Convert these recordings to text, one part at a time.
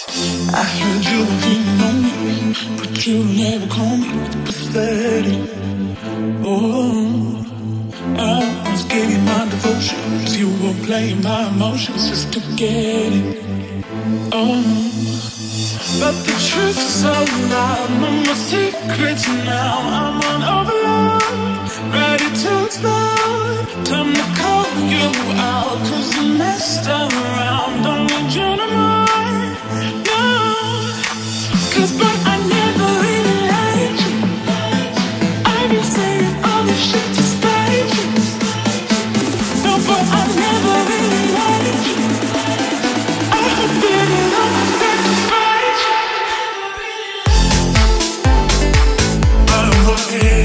I heard you were feeling lonely, but you never called me. It's pathetic. Oh, I was giving my devotions. You were playing my emotions just to get it. Oh, but the truth is so loud. No more secrets now. I'm on overload, ready to explode. Time to call you out, 'cause you messed around. Don't need you no more. No, 'cause but I never really liked you. I've been saying all this shit to spite you. No, but I never really liked you. I hope that it all comes back to spite you. I'm okay.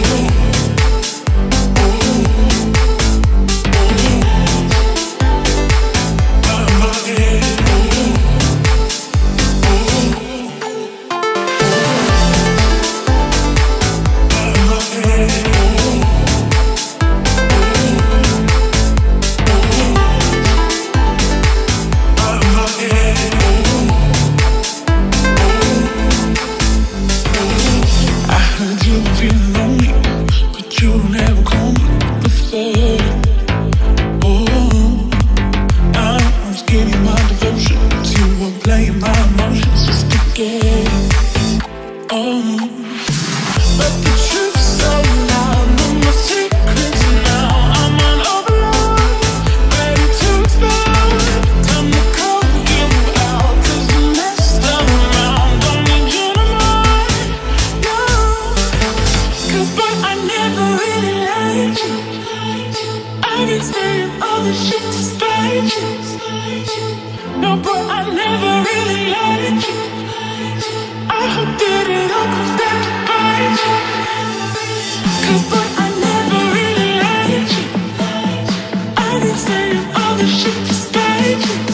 No, but I never really liked you. I hope that it all comes back to bite you. 'Cause but I never really liked you. I've been saying all this shit to spite you.